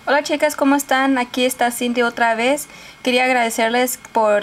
Hola chicas, ¿cómo están? Aquí está Cindy otra vez. Quería agradecerles por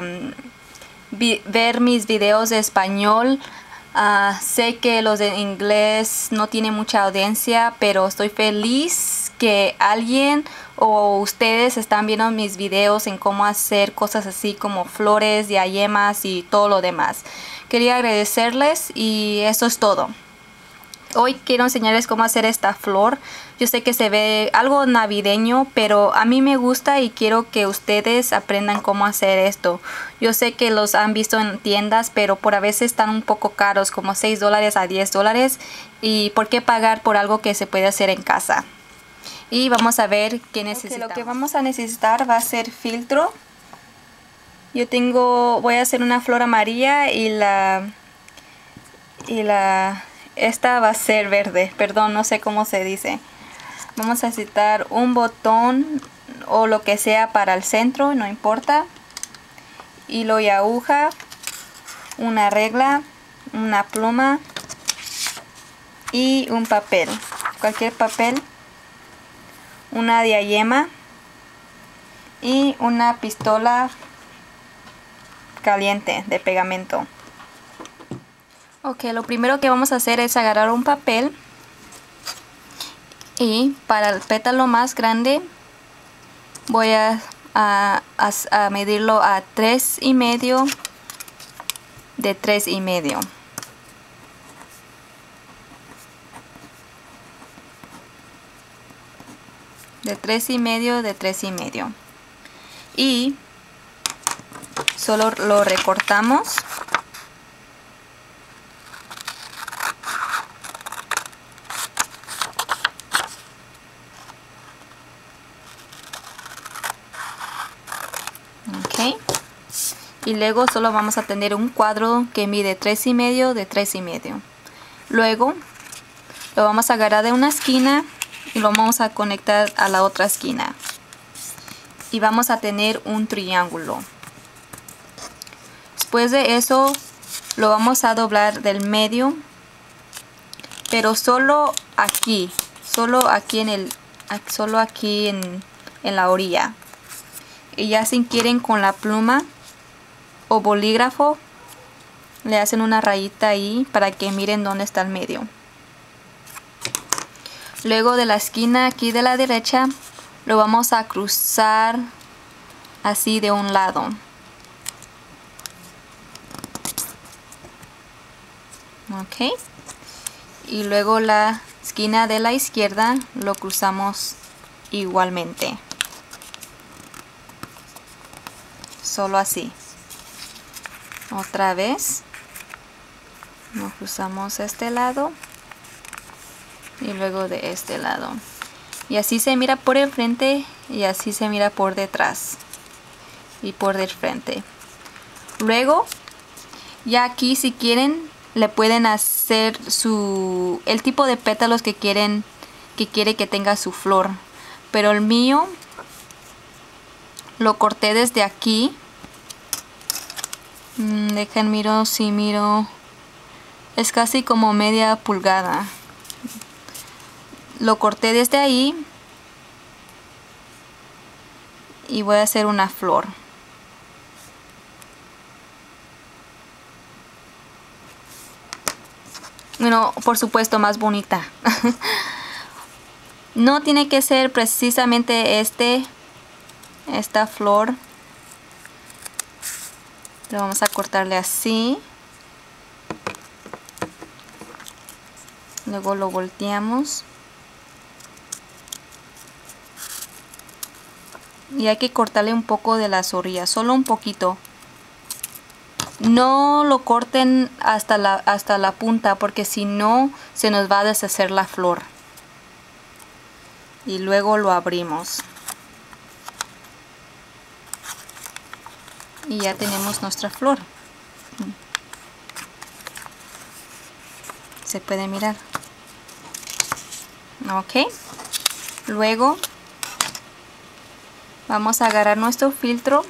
ver mis videos de español. Sé que los de inglés no tienen mucha audiencia, pero estoy feliz que alguien o ustedes están viendo mis videos en cómo hacer cosas así como flores, diademas y todo lo demás. Quería agradecerles y eso es todo. Hoy quiero enseñarles cómo hacer esta flor. Yo sé que se ve algo navideño, pero a mí me gusta y quiero que ustedes aprendan cómo hacer esto. Yo sé que los han visto en tiendas, pero por a veces están un poco caros, como $6 a $10. ¿Y por qué pagar por algo que se puede hacer en casa? Y vamos a ver qué necesitamos. Lo que vamos a necesitar va a ser filtro. Voy a hacer una flor amarilla esta va a ser verde, perdón, no sé cómo se dice. Vamos a necesitar un botón o lo que sea para el centro, no importa. Hilo y aguja, una regla, una pluma y un papel. Cualquier papel, una diadema y una pistola caliente de pegamento. Ok, lo primero que vamos a hacer es agarrar un papel y para el pétalo más grande voy a medirlo a 3,5 de 3,5. De 3,5 de 3,5. Y solo lo recortamos. Okay. Y luego solo vamos a tener un cuadro que mide 3,5 de 3,5. Luego lo vamos a agarrar de una esquina y lo vamos a conectar a la otra esquina. Y vamos a tener un triángulo. Después de eso lo vamos a doblar del medio, pero solo aquí en la orilla. Y ya si quieren con la pluma o bolígrafo le hacen una rayita ahí para que miren dónde está el medio. Luego de la esquina aquí de la derecha lo vamos a cruzar así de un lado. Ok. Y luego la esquina de la izquierda lo cruzamos igualmente. Solo así. Otra vez nos cruzamos este lado y luego de este lado. Y así se mira por el frente y así se mira por detrás y por del frente. Luego, ya aquí si quieren, le pueden hacer el tipo de pétalos que quiere que tenga su flor. Pero el mío lo corté desde aquí. Dejen miro, si miro. Es casi como media pulgada. Lo corté desde ahí. Y voy a hacer una flor. Bueno, por supuesto más bonita. No tiene que ser precisamente esta flor. Lo vamos a cortarle así. Luego lo volteamos. Y hay que cortarle un poco de las orillas, solo un poquito. No lo corten hasta la punta, porque si no se nos va a deshacer la flor. Y luego lo abrimos. Y ya tenemos nuestra flor. Se puede mirar. Ok. Luego vamos a agarrar nuestro filtro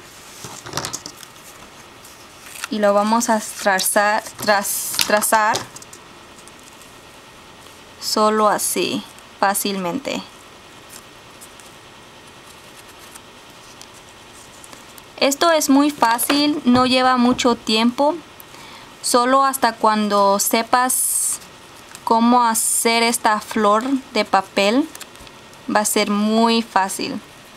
y lo vamos a trazar solo así, fácilmente. Esto es muy fácil, no lleva mucho tiempo. Solo hasta cuando sepas cómo hacer esta flor de papel va a ser muy fácil.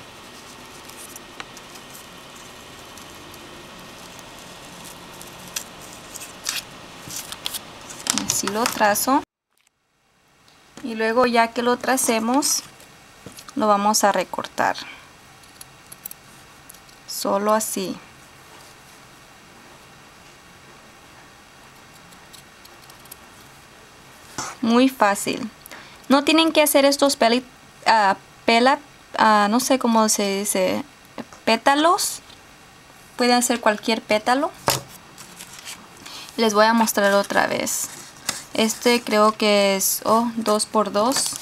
Así lo trazo. Y luego ya que lo tracemos, lo vamos a recortar. Solo así. Muy fácil. No tienen que hacer estos no sé cómo se dice, pétalos. Pueden hacer cualquier pétalo. Les voy a mostrar otra vez. Este creo que es 2x2.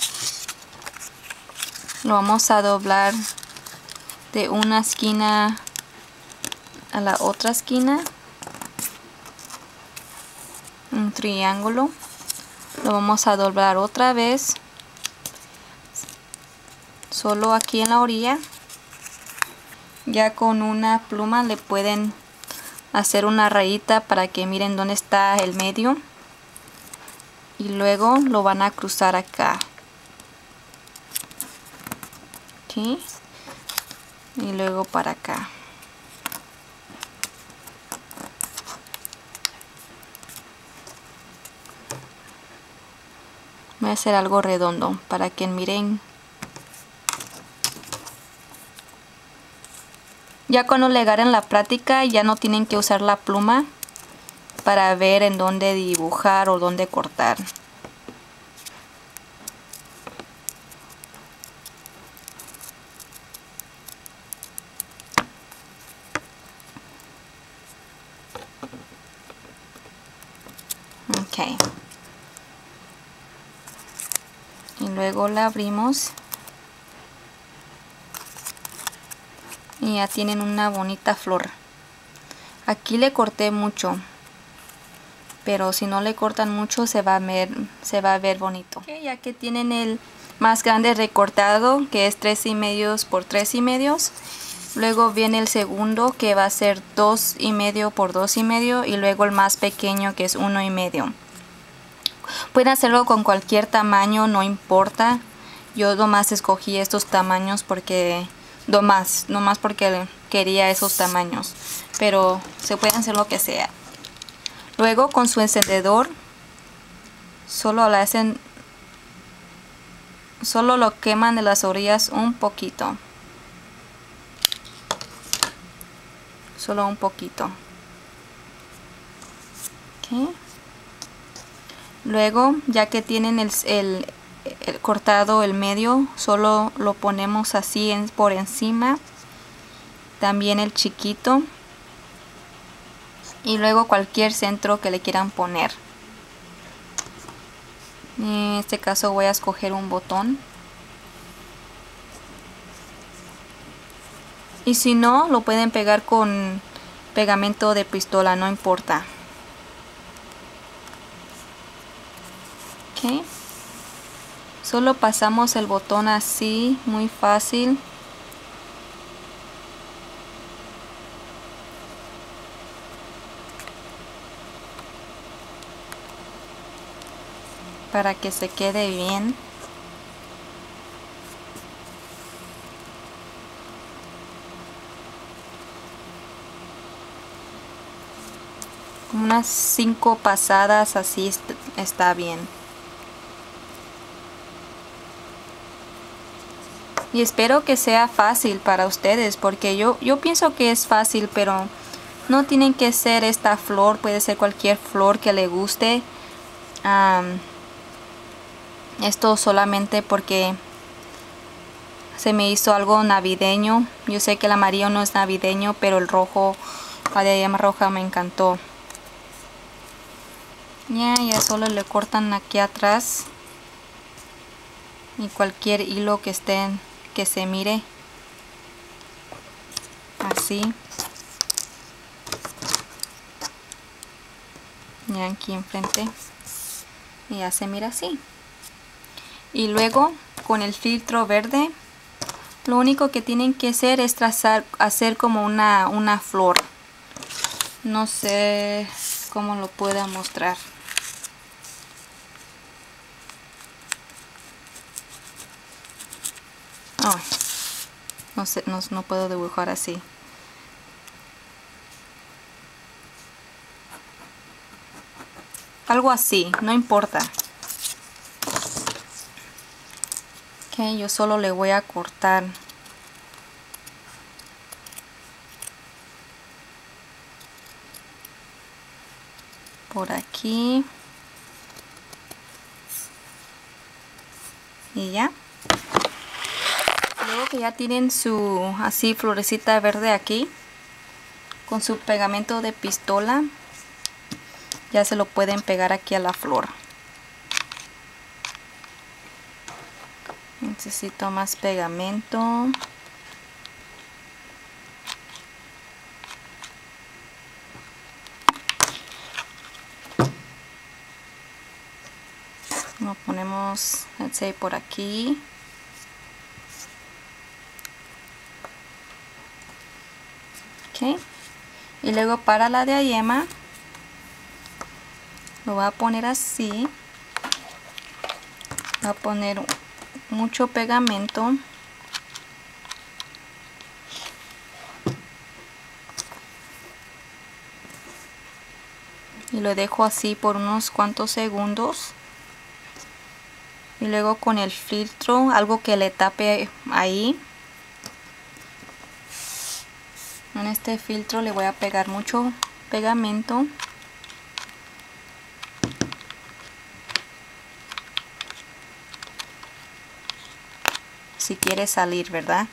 Lo vamos a doblar de una esquina a la otra esquina. Un triángulo. Lo vamos a doblar otra vez. Solo aquí en la orilla. Ya con una pluma le pueden hacer una rayita para que miren dónde está el medio. Y luego lo van a cruzar acá. Aquí. Y luego para acá. Voy a hacer algo redondo para que miren. Ya cuando le agarren la práctica ya no tienen que usar la pluma para ver en dónde dibujar o dónde cortar. Ok. Y luego la abrimos. Y ya tienen una bonita flor. Aquí le corté mucho. Pero si no le cortan mucho se va a ver bonito. Okay, ya que tienen el más grande recortado, que es 3,5 por 3,5. Luego viene el segundo, que va a ser 2,5 por 2,5. Y luego el más pequeño, que es 1,5. Pueden hacerlo con cualquier tamaño, no importa. Yo nomás escogí estos tamaños porque... nomás porque quería esos tamaños. Pero se puede hacer lo que sea. Luego con su encendedor solo lo queman de las orillas un poquito. Solo un poquito. Okay. Luego, ya que tienen el cortado el medio, solo lo ponemos así por encima. También el chiquito. Y luego cualquier centro que le quieran poner. En este caso voy a escoger un botón. Y si no, lo pueden pegar con pegamento de pistola, no importa. Ok. Solo pasamos el botón así, muy fácil. Para que se quede bien. Unas 5 pasadas así está bien. Y espero que sea fácil para ustedes, porque yo pienso que es fácil, pero no tienen que ser esta flor, puede ser cualquier flor que le guste. Esto solamente porque se me hizo algo navideño. Yo sé que el amarillo no es navideño, pero el rojo, la diadema roja me encantó. Ya solo le cortan aquí atrás. Y cualquier hilo que se mire. Así. Ya aquí enfrente. Y ya se mira así. Y luego con el filtro verde Lo único que tienen que hacer es hacer como una flor. No sé cómo lo pueda mostrar. Ay, no sé, no puedo dibujar así. Algo así, no importa. Ok, yo solo le voy a cortar. Por aquí. Y ya. Luego que ya tienen su así florecita verde aquí, con su pegamento de pistola, ya se lo pueden pegar aquí a la flor. Necesito más pegamento. Lo ponemos, let's say, por aquí. Ok. Y luego para la diadema lo voy a poner así. Voy a poner mucho pegamento. Y lo dejo así por unos cuantos segundos. Y luego con el filtro, algo que le tape ahí. En este filtro le voy a pegar mucho pegamento. Si quiere salir, ¿verdad?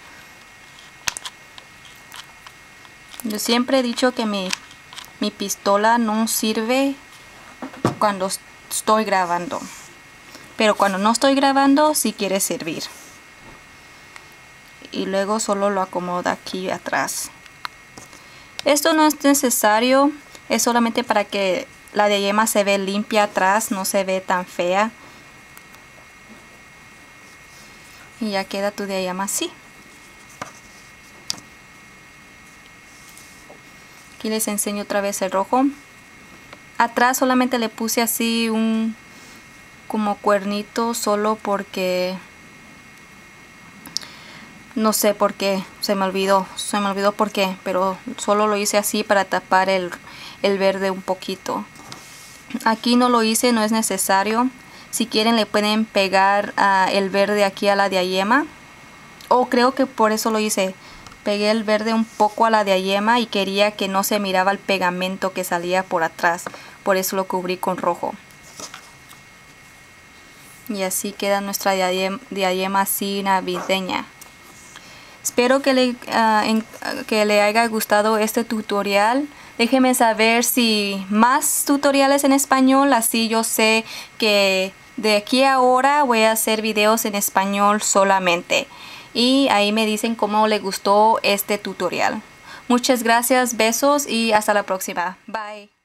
Yo siempre he dicho que mi pistola no sirve cuando estoy grabando, pero cuando no estoy grabando sí quiere servir. Y luego solo lo acomoda aquí atrás. Esto no es necesario, es solamente para que la diadema se ve limpia atrás, no se ve tan fea. Y ya queda tu diadema así. Aquí les enseño otra vez el rojo. Atrás solamente le puse así un como cuernito solo porque no sé por qué, se me olvidó por qué, pero solo lo hice así para tapar el verde un poquito. Aquí no lo hice, no es necesario. Si quieren le pueden pegar el verde aquí a la diadema. Creo que por eso lo hice. Pegué el verde un poco a la diadema y quería que no se miraba el pegamento que salía por atrás. Por eso lo cubrí con rojo. Y así queda nuestra diadema así navideña. Espero que le haya gustado este tutorial. Déjenme saber si más tutoriales en español, así yo sé que de aquí a ahora voy a hacer videos en español solamente. Y ahí me dicen cómo les gustó este tutorial. Muchas gracias, besos y hasta la próxima. Bye.